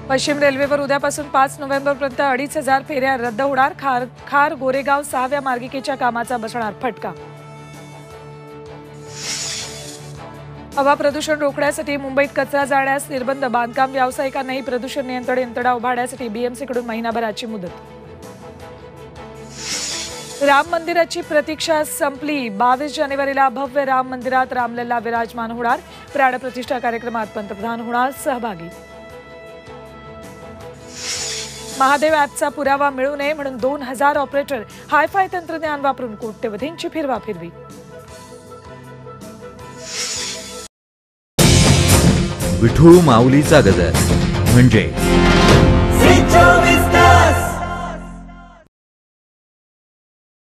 पश्चिम रेल्वेवर उद्यापासून 5 नोव्हेंबरपर्यंत 2,500 फेऱ्या रद्द होणार। खार गोरेगाव 6व्या मार्गिकेच्या कामाचा बसणार फटका। हवा प्रदूषण रोखण्यासाठी मुंबईत कचरा जाळण्यास निर्बंध। बांधकाम व्यावसायिकांनाही प्रदूषण नियंत्रण यंत्रणा उभारण्यासाठी बीएमसीकडून महिनाभराची मुदत। राम मंदिराची प्रतीक्षा संपली। 22 जानेवारीला भव्य राम मंदिरात रामलल्ला विराजमान होणार। प्राणप्रतिष्ठा कार्यक्रमात पंतप्रधान होणार सहभागी। महादेव ॲपचा पुरावा मिळू नये म्हणून 2000 ऑपरेटर हायफाय तंत्रज्ञान वापरून कोट्यवधींची फिरवाफिरवी। विठू माऊलीचा गजर म्हणजे